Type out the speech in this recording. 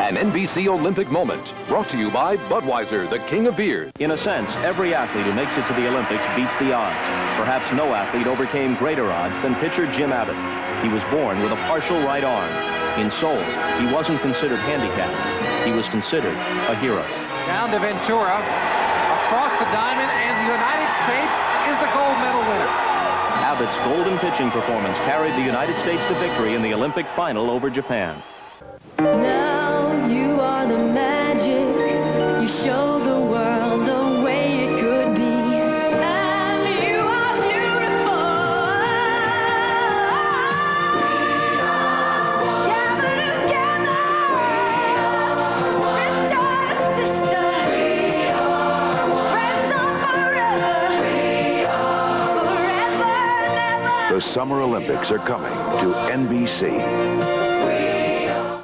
An NBC Olympic moment, brought to you by Budweiser, the king of beers. In a sense, every athlete who makes it to the Olympics beats the odds. Perhaps no athlete overcame greater odds than pitcher Jim Abbott. He was born with a partial right arm. In Seoul, he wasn't considered handicapped. He was considered a hero. Down to Ventura, across the diamond, and the United States is the gold medal winner. Abbott's golden pitching performance carried the United States to victory in the Olympic final over Japan. Now you are the magic. You show the world the way it could be. And you are beautiful. We are one. Gathered together. Sister to sister. We are one. Friends are forever. We are forever and ever. The Summer Olympics are coming to NBC.